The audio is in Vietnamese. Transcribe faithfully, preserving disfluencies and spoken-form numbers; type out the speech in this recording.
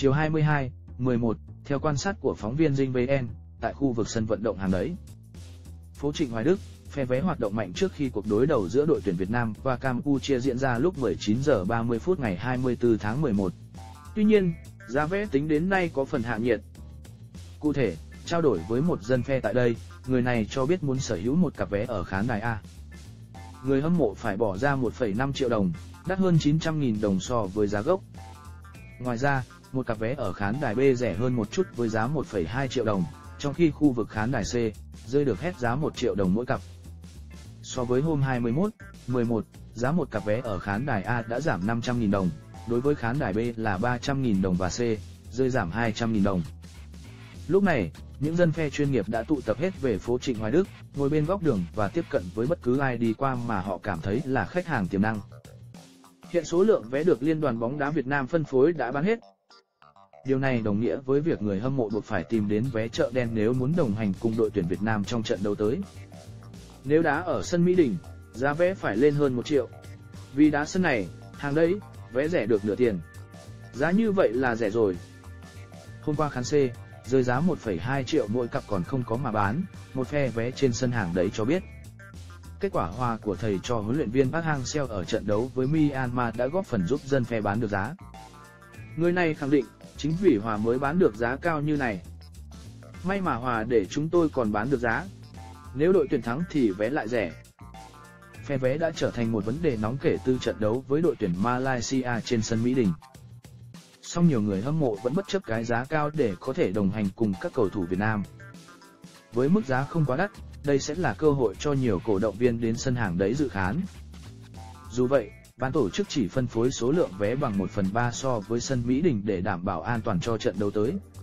Chiều hai mươi hai, mười một, theo quan sát của phóng viên Dinh vê en, tại khu vực sân vận động Hàng Đẫy, phố Trịnh Hoài Đức, phe vé hoạt động mạnh trước khi cuộc đối đầu giữa đội tuyển Việt Nam và Campuchia diễn ra lúc mười chín giờ ba mươi phút ngày hai mươi tư tháng mười một. Tuy nhiên, giá vé tính đến nay có phần hạ nhiệt. Cụ thể, trao đổi với một dân phe tại đây, người này cho biết muốn sở hữu một cặp vé ở khán đài A. Người hâm mộ phải bỏ ra một phẩy năm triệu đồng, đắt hơn chín trăm nghìn đồng so với giá gốc. Ngoài ra, một cặp vé ở khán đài B rẻ hơn một chút với giá một phẩy hai triệu đồng, trong khi khu vực khán đài C rơi được hết giá một triệu đồng mỗi cặp. So với hôm hai mươi mốt, mười một, giá một cặp vé ở khán đài A đã giảm năm trăm nghìn đồng, đối với khán đài B là ba trăm nghìn đồng và C rơi giảm hai trăm nghìn đồng. Lúc này, những dân phe chuyên nghiệp đã tụ tập hết về phố Trịnh Hoài Đức, ngồi bên góc đường và tiếp cận với bất cứ ai đi qua mà họ cảm thấy là khách hàng tiềm năng. Hiện số lượng vé được Liên đoàn bóng đá Việt Nam phân phối đã bán hết. Điều này đồng nghĩa với việc người hâm mộ buộc phải tìm đến vé chợ đen nếu muốn đồng hành cùng đội tuyển Việt Nam trong trận đấu tới. Nếu đá ở sân Mỹ Đình, giá vé phải lên hơn một triệu. Vì đá sân này, Hàng Đẫy, vé rẻ được nửa tiền. Giá như vậy là rẻ rồi. Hôm qua khán C rơi giá một phẩy hai triệu mỗi cặp còn không có mà bán, một phe vé trên sân Hàng Đẫy cho biết. Kết quả hòa của thầy trò huấn luyện viên Park Hang-seo ở trận đấu với Myanmar đã góp phần giúp dân phe bán được giá. Người này khẳng định, chính vì hòa mới bán được giá cao như này. May mà hòa để chúng tôi còn bán được giá. Nếu đội tuyển thắng thì vé lại rẻ. Phe vé đã trở thành một vấn đề nóng kể từ trận đấu với đội tuyển Malaysia trên sân Mỹ Đình. Song nhiều người hâm mộ vẫn bất chấp cái giá cao để có thể đồng hành cùng các cầu thủ Việt Nam. Với mức giá không quá đắt, đây sẽ là cơ hội cho nhiều cổ động viên đến sân Hàng Đẫy dự khán. Dù vậy, ban tổ chức chỉ phân phối số lượng vé bằng một phần ba so với sân Mỹ Đình để đảm bảo an toàn cho trận đấu tới.